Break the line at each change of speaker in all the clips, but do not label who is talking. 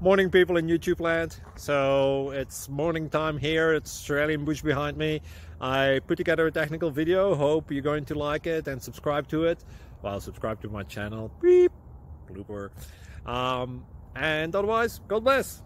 Morning, people in YouTube land. So it's morning time here. It's Australian bush behind me. I put together a technical video. Hope you're going to like it and subscribe to it. Well, subscribe to my channel. Beep. Blooper. And otherwise, God bless.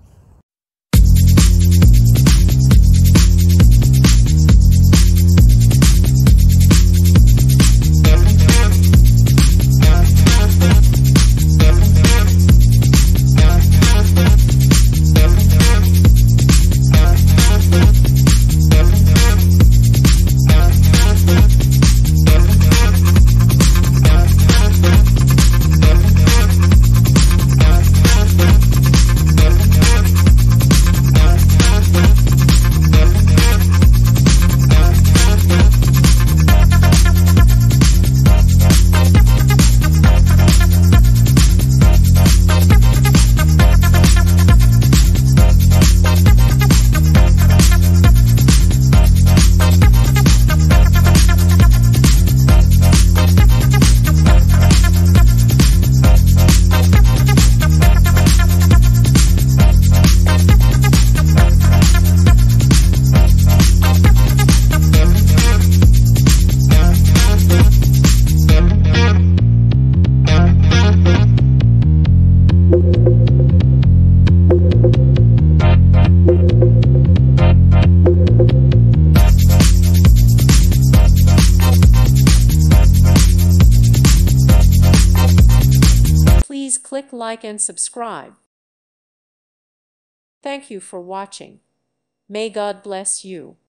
Please click like and subscribe. Thank you for watching. May God bless you.